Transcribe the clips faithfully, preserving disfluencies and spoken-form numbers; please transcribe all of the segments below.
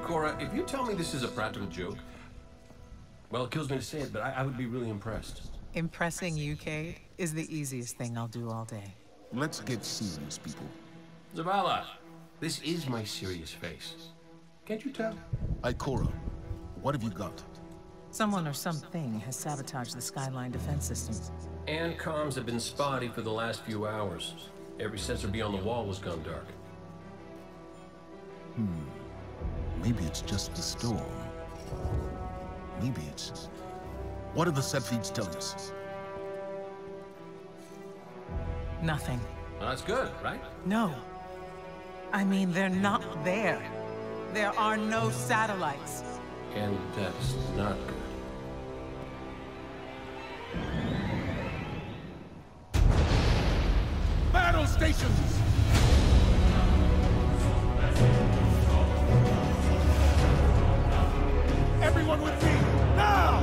Cora, if you tell me this is a practical joke, well, it kills me to say it, but I, I would be really impressed. Impressing you, Cade, is the easiest thing I'll do all day. Let's get serious, people. Zavala, this is my serious face. Can't you tell? Ikora, what have you got? Someone or something has sabotaged the Skyline defense systems. And comms have been spotty for the last few hours. Every sensor beyond the wall has gone dark. Hmm. Maybe it's just the storm. Maybe it's... What are the set feeds telling us? Nothing. Well, that's good, right? No. I mean, they're not there. There are no satellites. And that's not good. Battle stations! Everyone with me, now!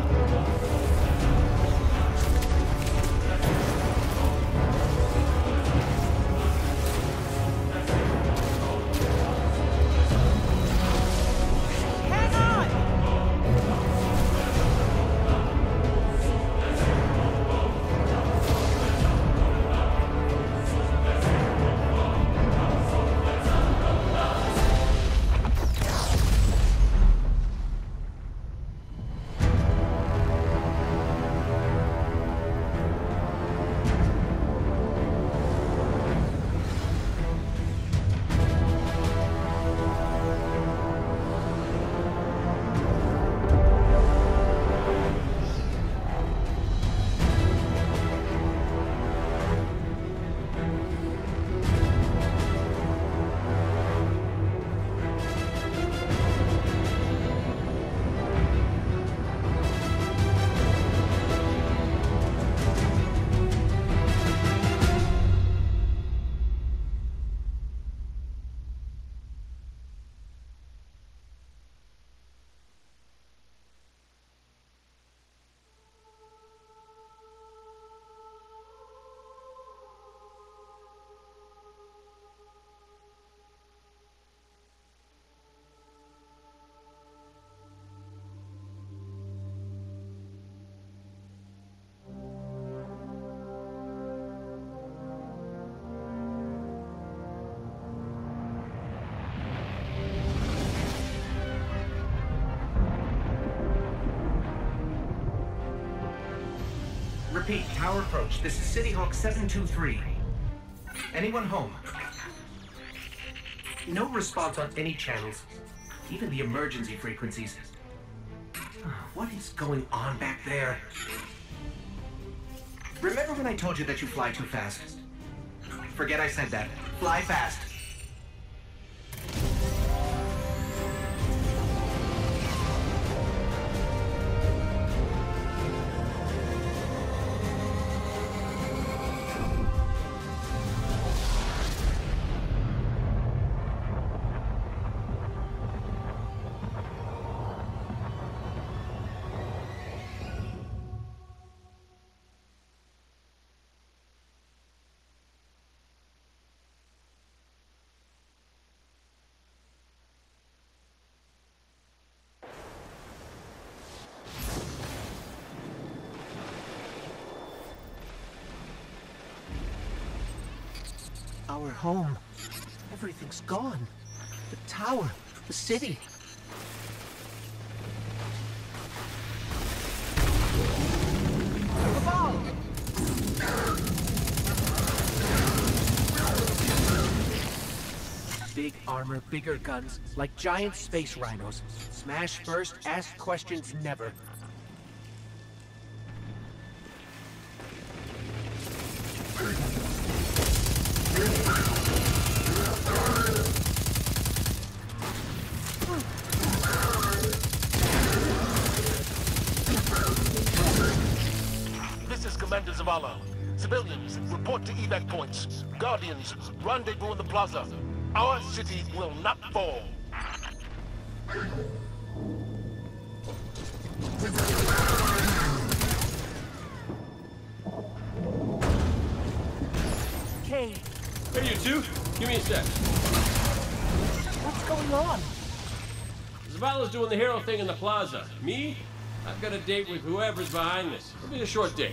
Repeat, tower approach. This is City Hawk seven two three. Anyone home? No response on any channels, even the emergency frequencies. What is going on back there? Remember when I told you that you fly too fast? Forget I said that. Fly fast. Our home. Everything's gone. The tower, the city. Big armor, bigger guns, like giant space rhinos. Smash first, ask questions never. This is Commander Zavala. Civilians, report to evac points. Guardians, rendezvous in the plaza. Our city will not fall. Cade, Hey, you two! Give me a sec. what's going on? Zavala's doing the hero thing in the plaza. Me? I've got a date with whoever's behind this. It'll be a short date.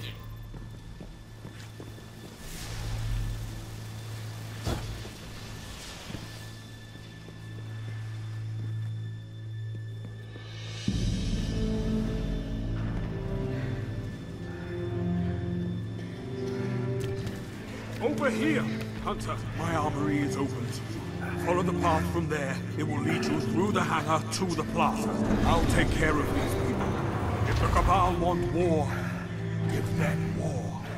Over here! Hunter, my armory is open to you. Follow the path from there. It will lead you through the hangar to the plaza. I'll take care of these people. If the Cabal want war, give them war.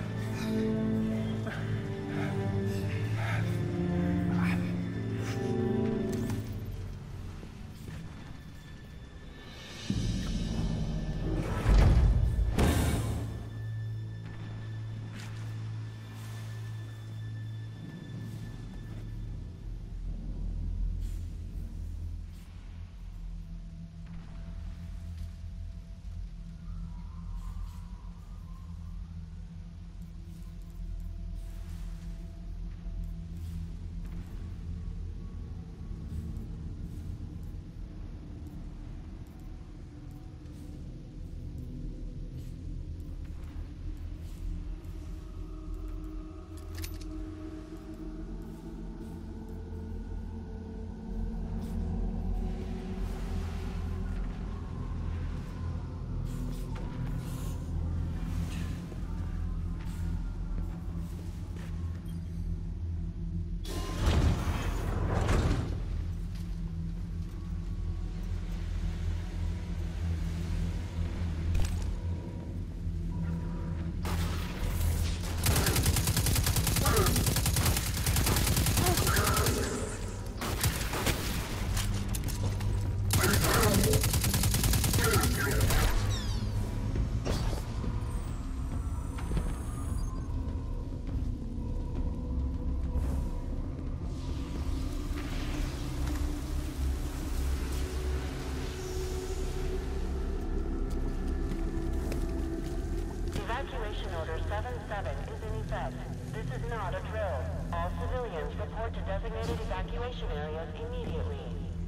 Evacuation Order seven seven is in effect. This is not a drill. All civilians report to designated evacuation areas immediately.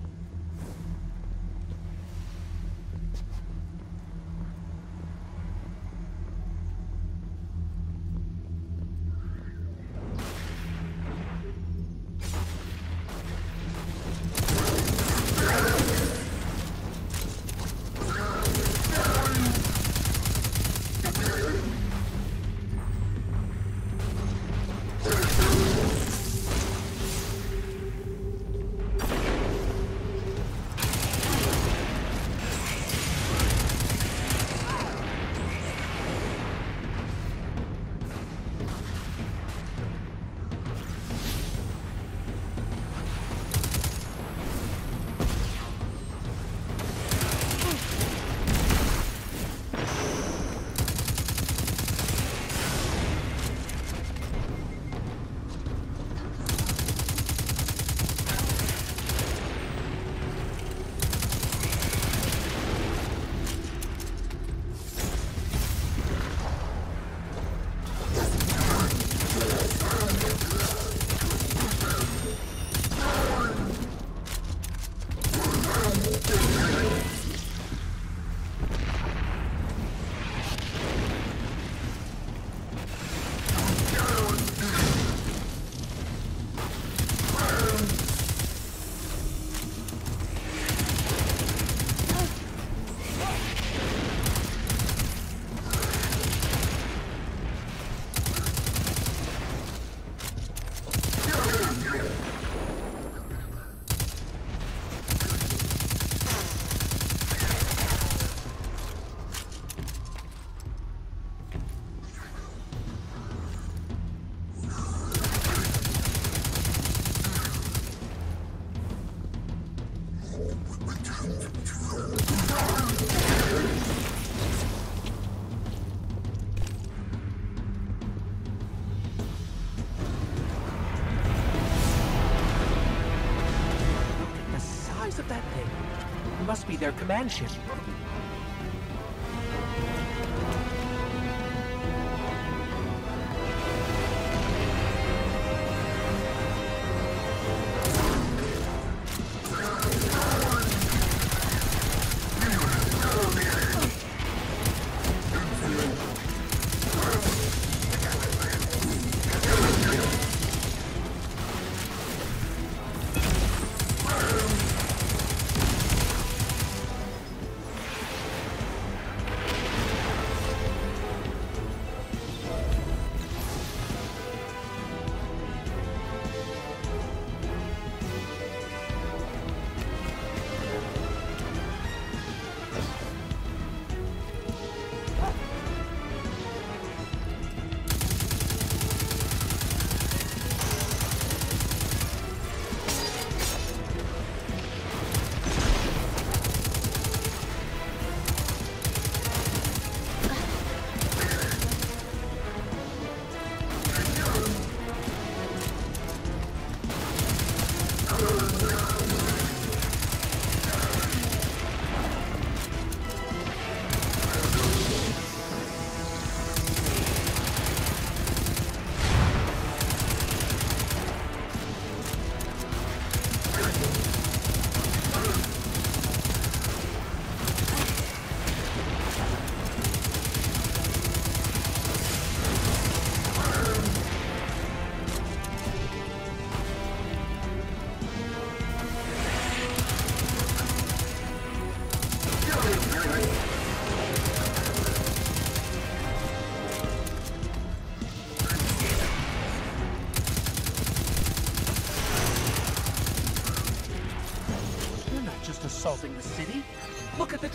Must be their command ship.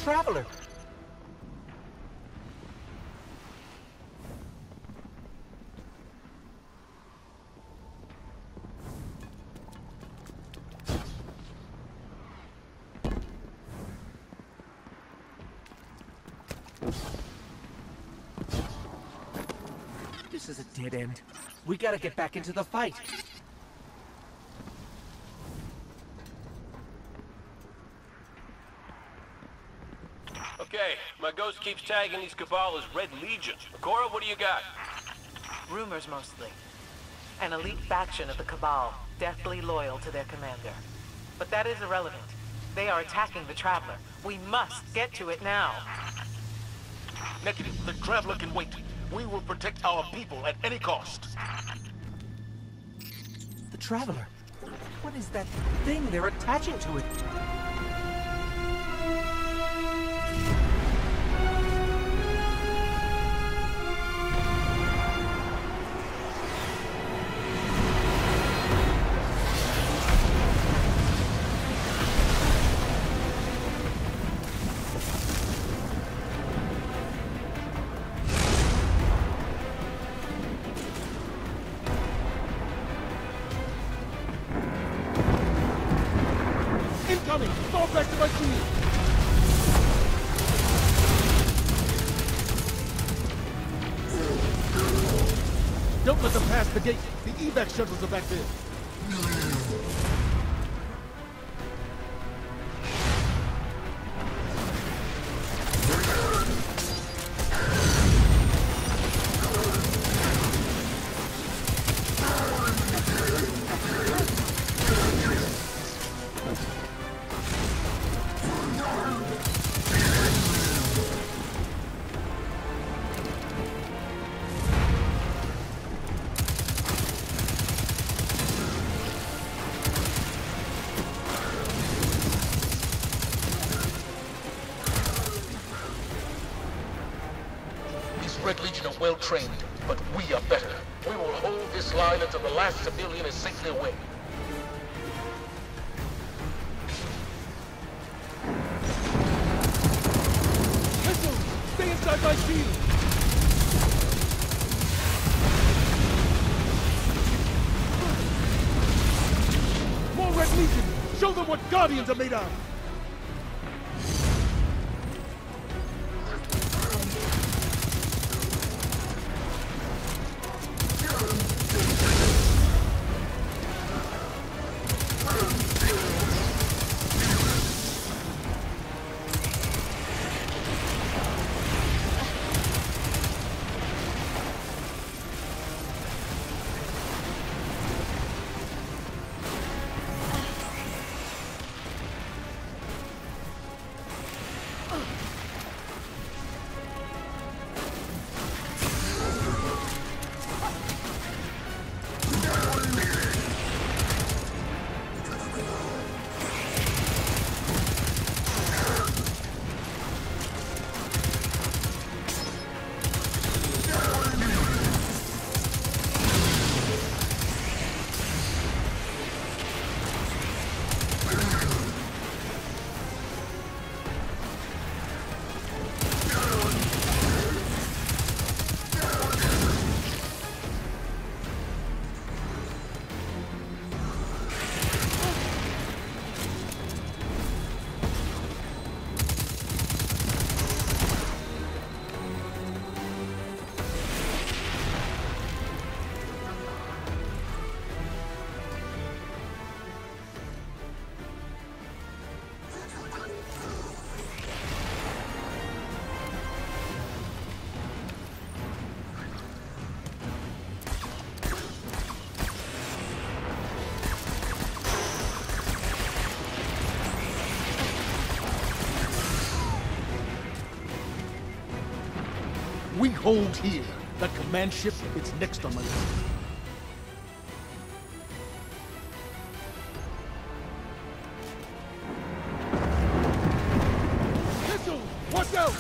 Traveler! This is a dead end. We gotta get back into the fight. Okay, my ghost keeps tagging these Cabal as Red Legion. Cora, what do you got? Rumors mostly. An elite faction of the Cabal, deathly loyal to their commander. But that is irrelevant. They are attacking the Traveler. We must get to it now. Negative. The Traveler can wait. We will protect our people at any cost. The Traveler. What is that thing they're attaching to it? Incoming! Fall back to my shield! Don't let them pass the gate. The evac shuttles are back there. Red Legion are well trained, but we are better. We will hold this line until the last civilian is safely away. Missile! Stay inside my shield! More Red Legion! Show them what Guardians are made of! We hold here. That command ship, it's next on my list. Missile! Watch out!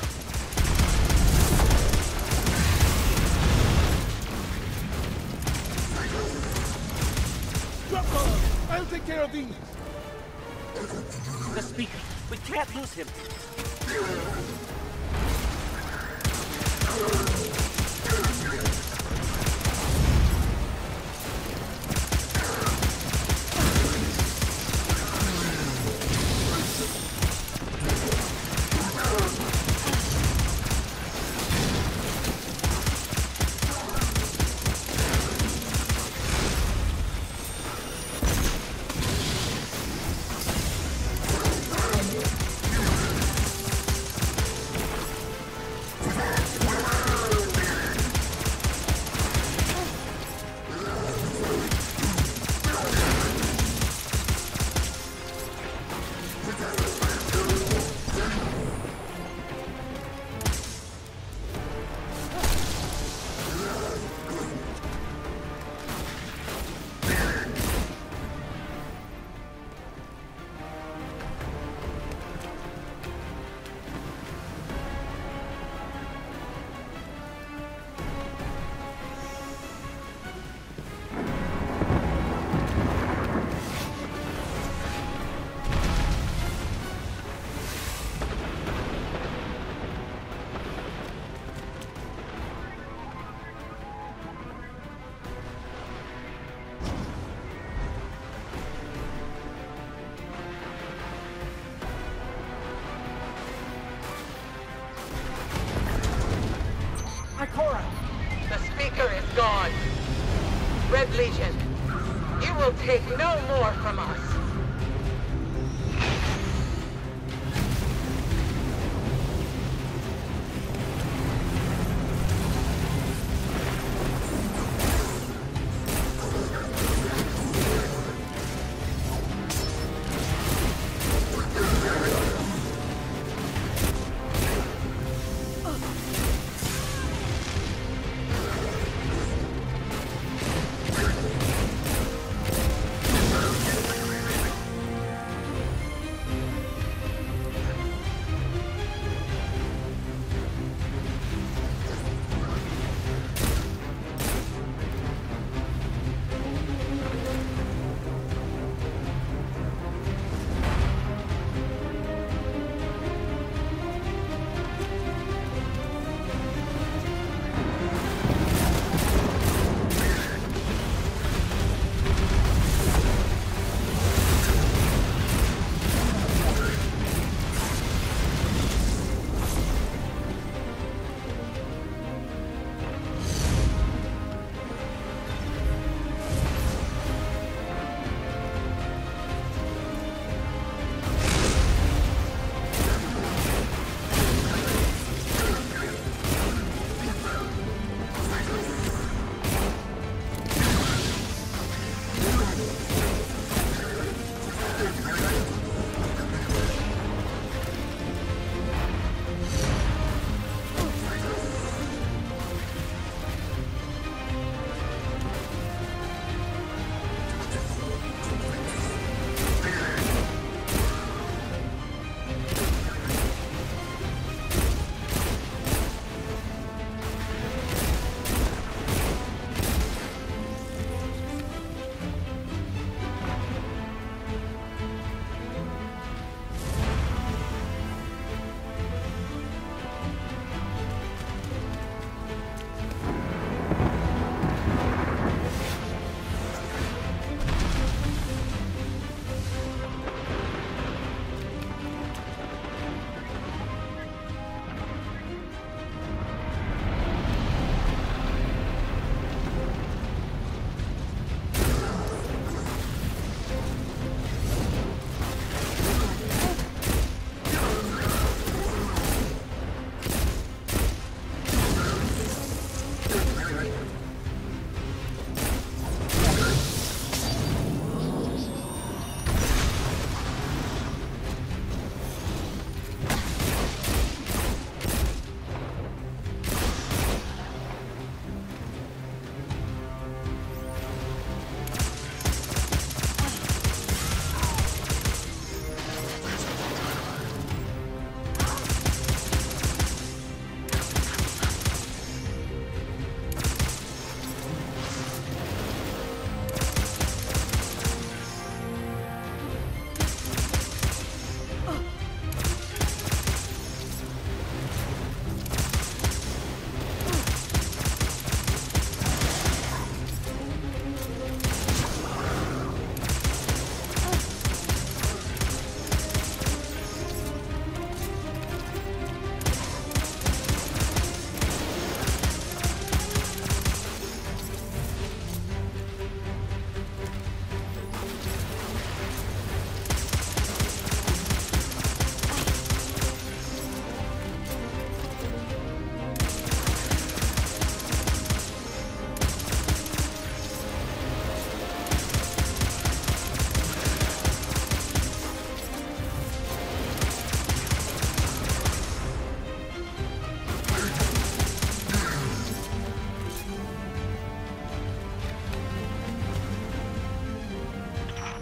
Drop bomb! I'll take care of these! The speaker. We can't lose him. Ikora! The speaker is gone. Red Legion, you will take no more from us.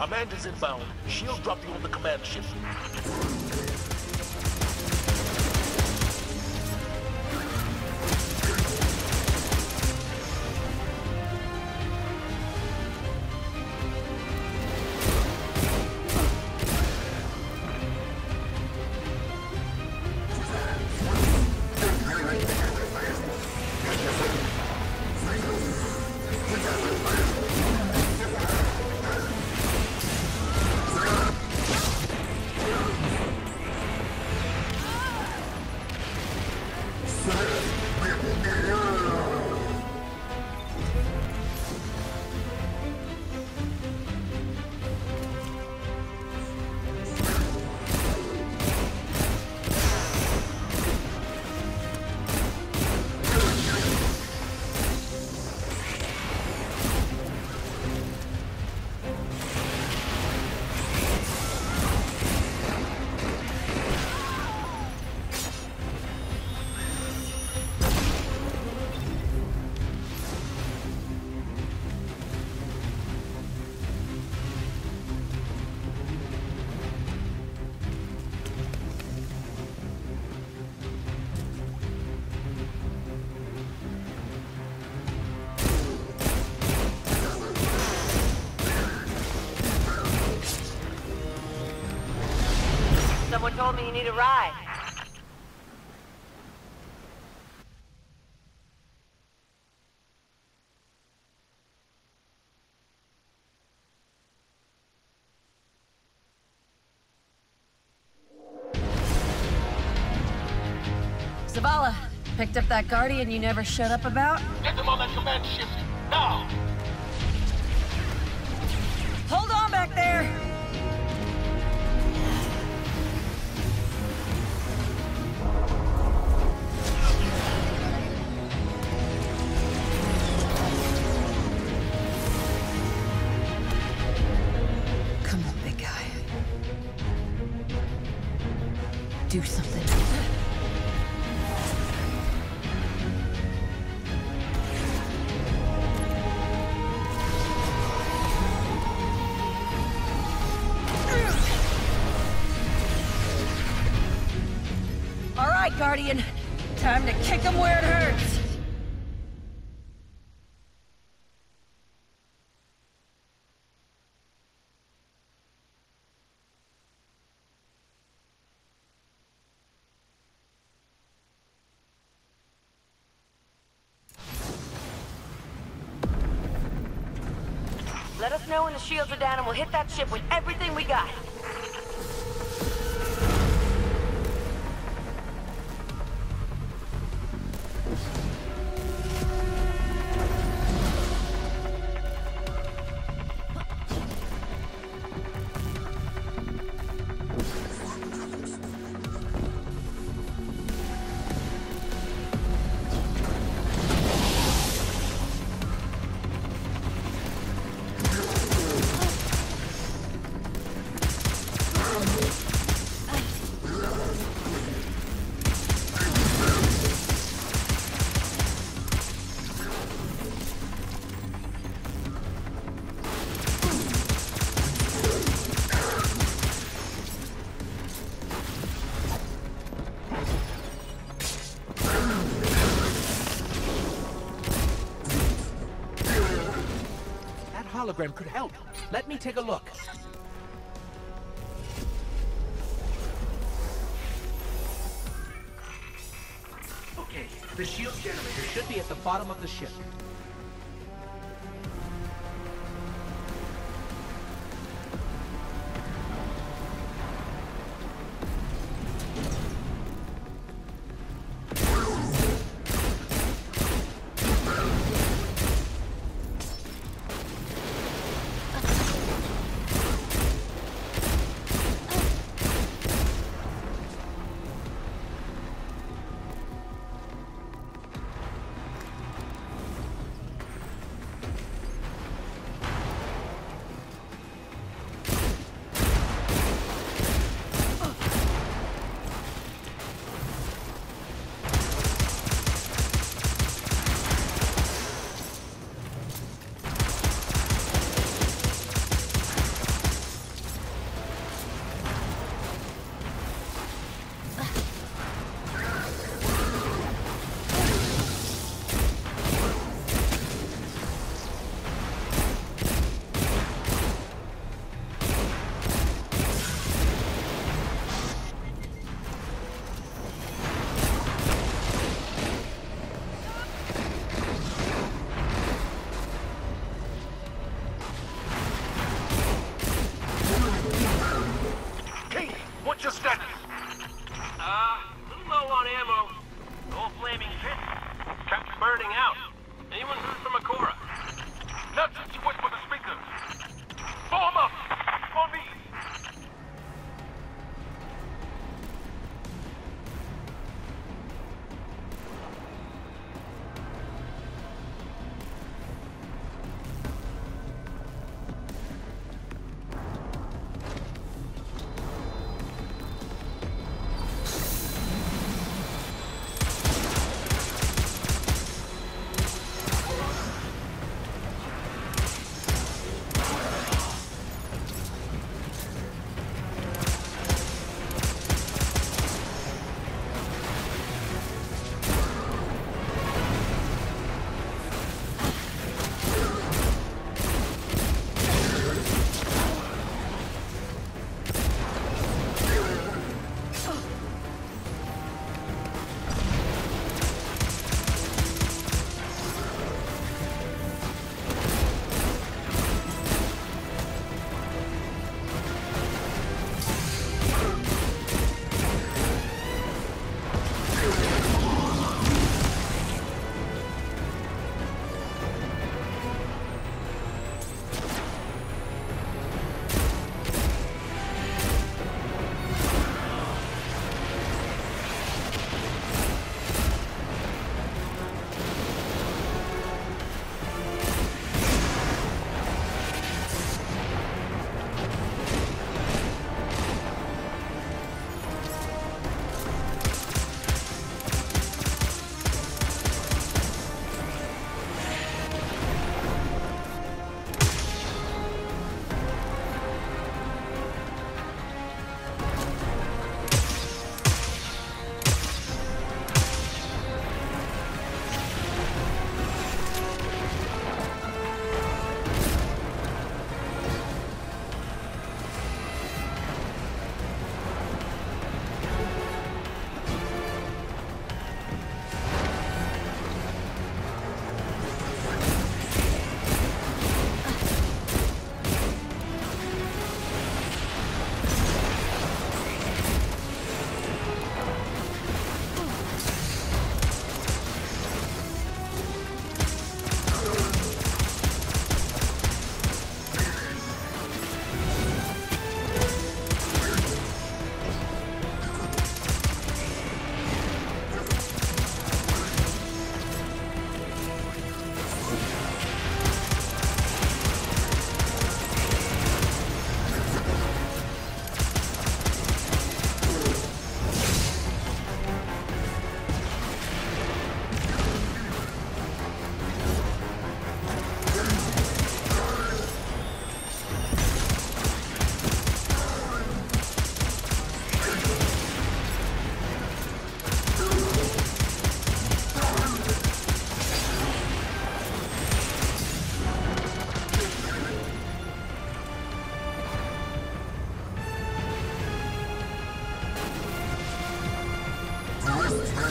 Amanda's inbound. She'll drop you on the command ship. Someone told me you need a ride. Zavala, picked up that Guardian you never shut up about? Get them on that command ship, now! Hold on back there! Come on, big guy. Do something. Guardian, time to kick him where it hurts. Let us know when the shields are down and we'll hit that ship with everything we got. Hologram could help. Let me take a look. Okay, the shield generator should be at the bottom of the ship.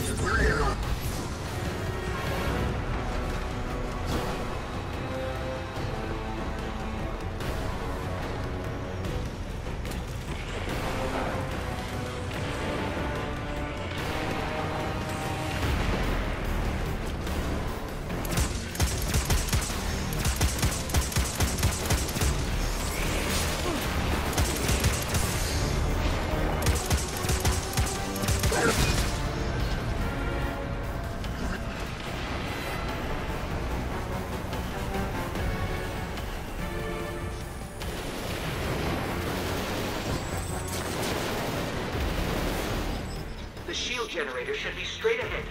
The shield generator should be straight ahead.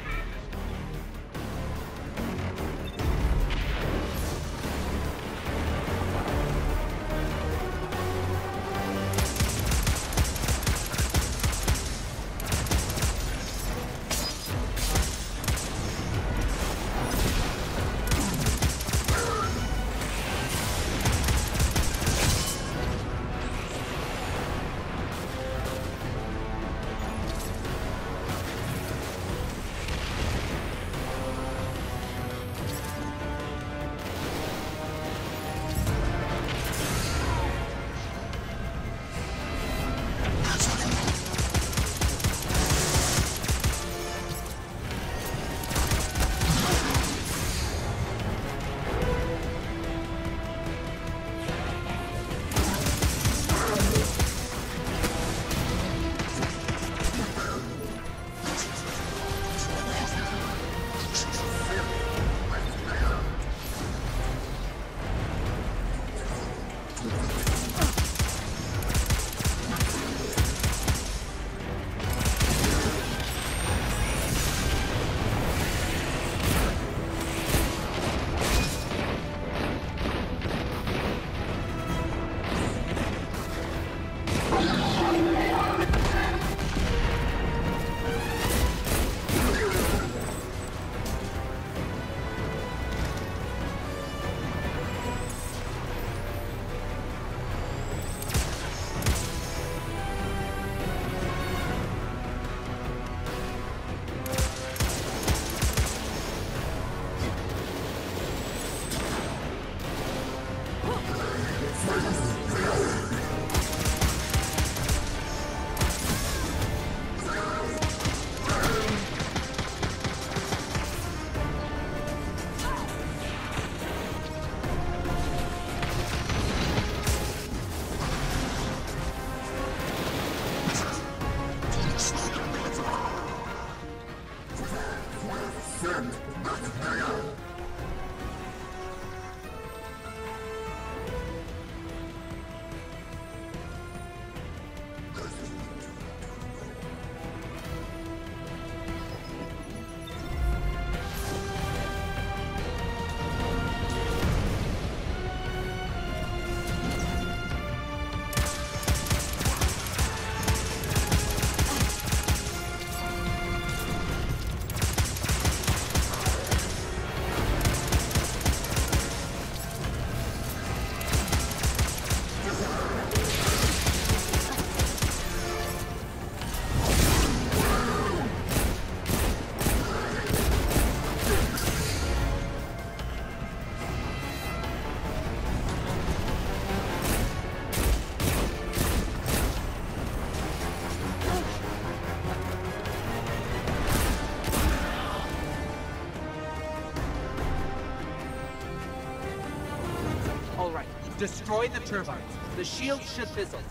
Destroy the turbines. The shield should fizzle.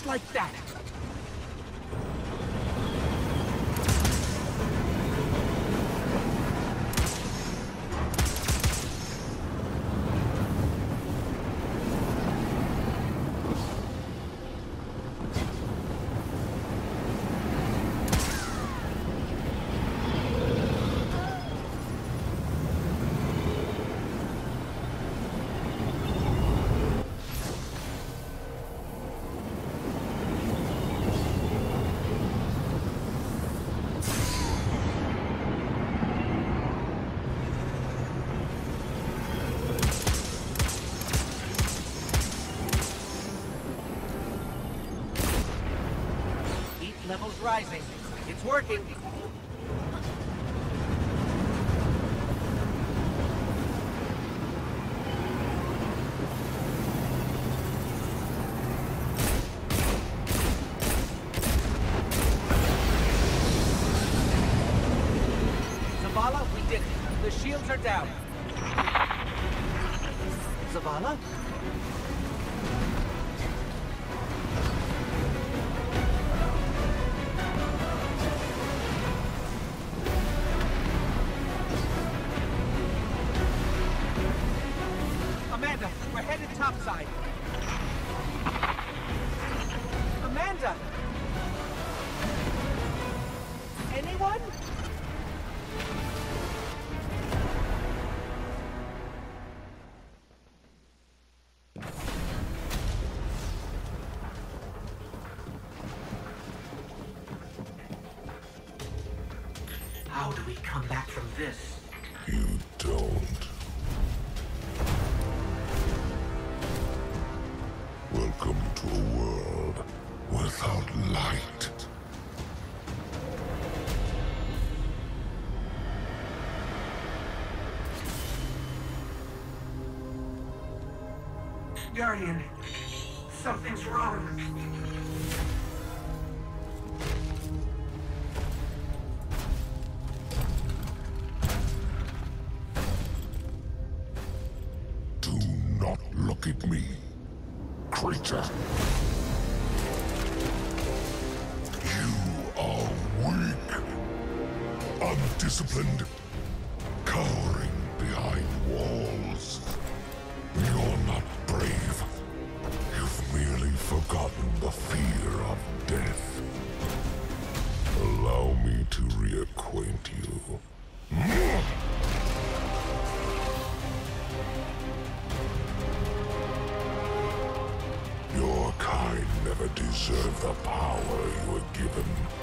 like that! Level's rising. It's working. Zavala, we did it. The shields are down. Zavala? Amanda, we're headed topside. Amanda! Anyone? How do we come back from this? You don't. Welcome to a world without light. Guardian, something's wrong. Do not look at me, creature. You are weak, undisciplined, cowering behind walls. You're not brave. You've merely forgotten the fear of death. Allow me to reacquaint you. Your kind never deserved the power you were given.